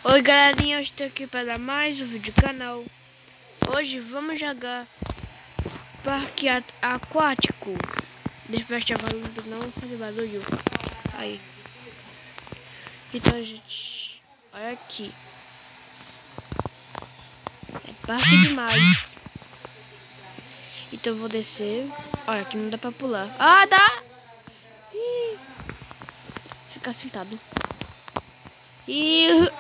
Oi galerinha, eu estou aqui para dar mais um vídeo do canal. Hoje vamos jogar parque aquático. Deixa eu prestar barulho, não fazer barulho. Aí. Então gente, olha aqui. É parque demais. Então eu vou descer. Olha, aqui não dá para pular. Ah, dá! Ih. Ficar sentado. E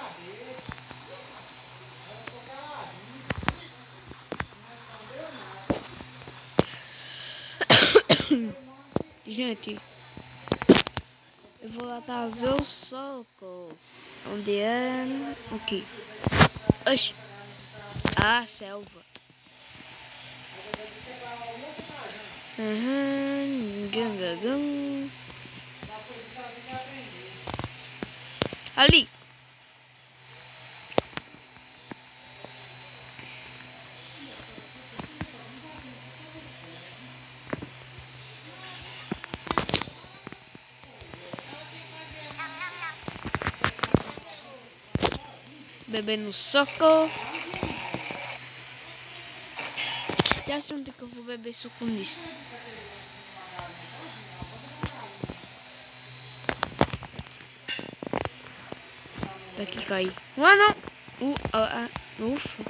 gente, eu vou lá trazer o soco. Onde é? Aqui. Oxi. Ah, selva. Ali. Bebendo soco. Já sei onde que eu vou beber suco nisso. Daqui cair. Ah, não. Ufa.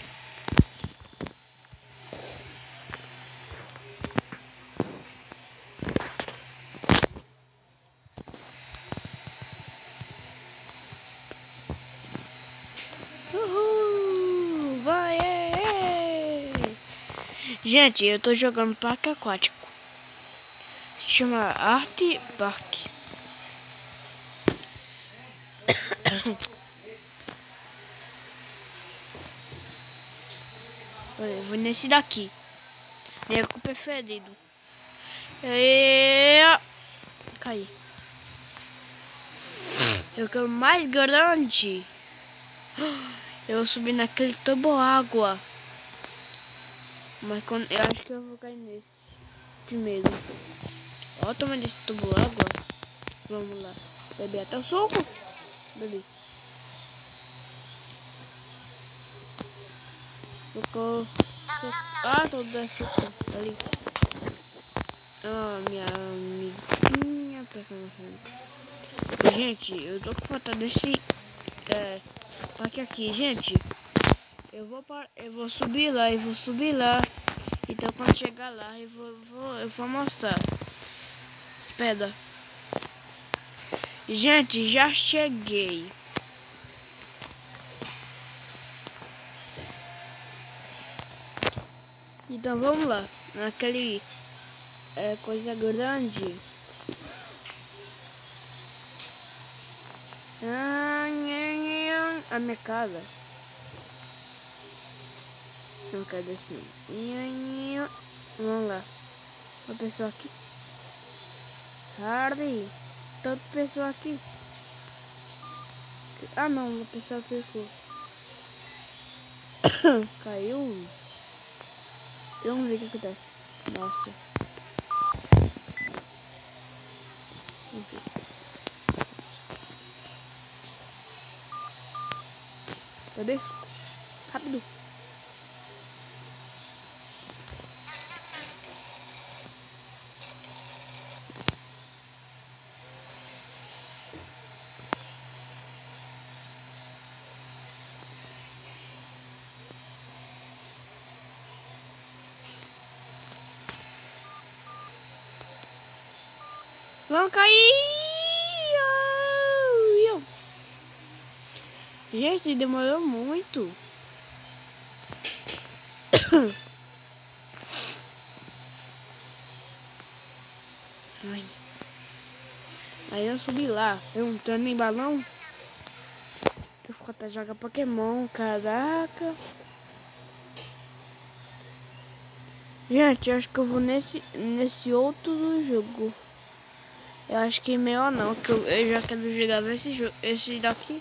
Uhul. Vai. Gente, eu tô jogando parque aquático. Se chama Art Park. Eu vou nesse daqui. Ele é com o preferido. Caí. Eu quero mais grande. Eu vou subir naquele toboágua. Mas quando, eu acho que eu vou cair nesse primeiro. Olha o tamanho desse toboágua. Vamos lá. Beber até o suco. Bebi. Suco. Ah, todo é suco. Ali. Ah, minha amiguinha. Gente, eu tô com falta desse parque aqui, gente. Eu vou subir lá, Então quando chegar lá, eu vou mostrar. Espera. Gente, já cheguei. Então vamos lá. Naquele coisa grande. A minha casa. Não quero descer. Vamos lá. Uma pessoa aqui. Hardy. Toda pessoa aqui. Ah não, uma pessoa ficou. Caiu. Vamos ver o que acontece. Nossa. Vamos ver. Bebê. Rápido. Vão cair! Gente, demorou muito. Ai. Aí eu subi lá, perguntando em balão. Eu fico até jogar Pokémon, caraca. Gente, eu acho que eu vou nesse outro jogo. Eu acho que é melhor não, que eu já quero jogar esse daqui.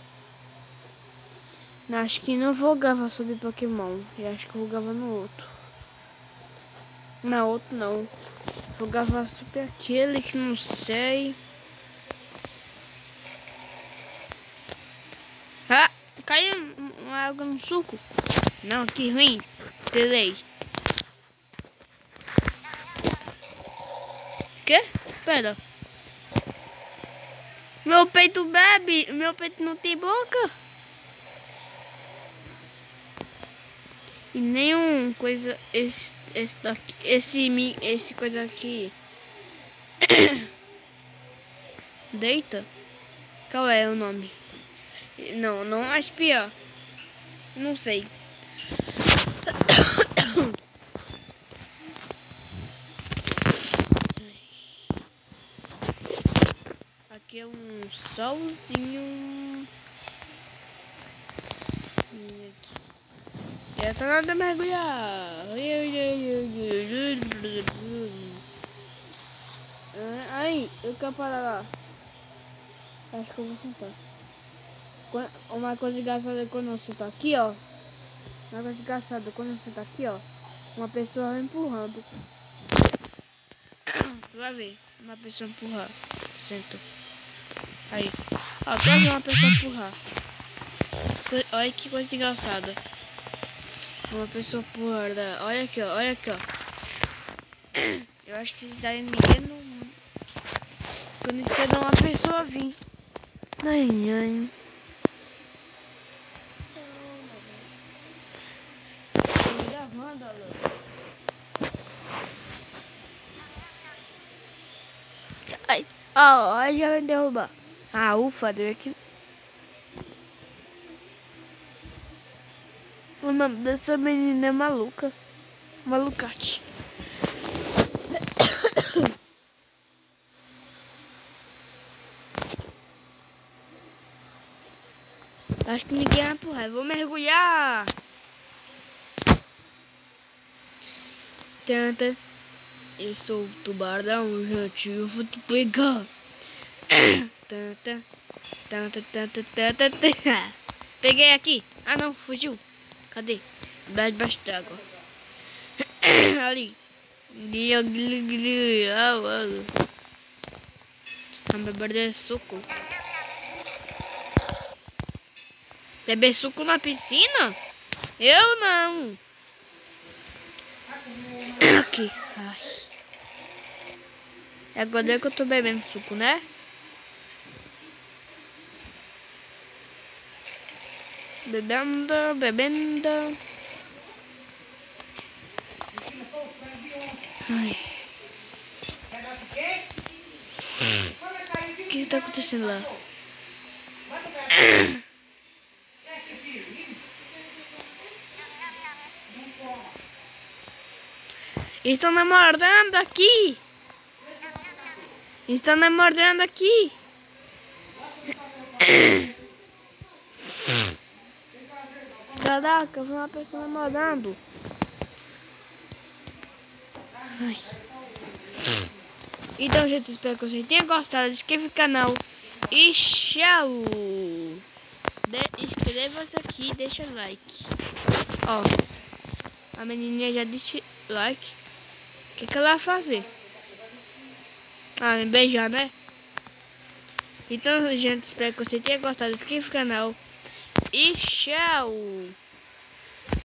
Não, acho que não vou gravar sobre Pokémon. Eu acho que eu vou gravar no outro. Não, outro não. Vou gravar sobre aquele que não sei. Ah! um suco. Não, que ruim. Delay. Que? Pera. Meu peito bebe. Meu peito não tem boca. E nenhum coisa. Esse daqui. Esse coisa aqui. Deita? Qual é o nome? Não, não mais pior. Não sei. Aqui é um solzinho. Já tá nada a mergulhar. Aí, eu quero parar lá. Acho que eu vou sentar. Uma coisa engraçada é quando você tá aqui, ó. Uma coisa engraçada quando você tá aqui, ó. Uma pessoa vai empurrando. Tu vai ver. Uma pessoa empurrar. Senta. Aí. Ó, tu vai ver uma pessoa empurrar. Olha que coisa engraçada. Uma pessoa empurrando. Olha aqui, ó. Olha aqui, ó. Eu acho que eles daí ninguém não... Quando esperam uma pessoa vir. Ai, ai. Ai, ó, já vai derrubar. Ah, ufa, deu aqui. O nome dessa menina é Maluca. Malucate. Acho que ninguém vai empurrar. Vou mergulhar. Tanta. Eu sou o tubarão, gente. Eu vou te pegar. Tanta. Tanta, tanta, tanta, tanta. Peguei aqui. Ah, não. Fugiu. Cadê? Debaixo d'água. Ali. Vamos beber suco. Beber suco na piscina? Eu não. Aqui. Ai. Agora que eu tô bebendo suco, né? Bebendo, bebendo. Ai. O que tá acontecendo lá? Estão namorando aqui. Estão namorando aqui. Caraca, eu vi uma pessoa namorando. Ai. Então, gente, espero que vocês tenham gostado. Inscreva no canal. E tchau. Inscreva-se aqui e deixa like. Ó, a menininha já disse like. O que ela vai fazer? Ah, me beijar, né? Então, gente, espero que vocês tenham gostado. Inscreva no canal. E tchau.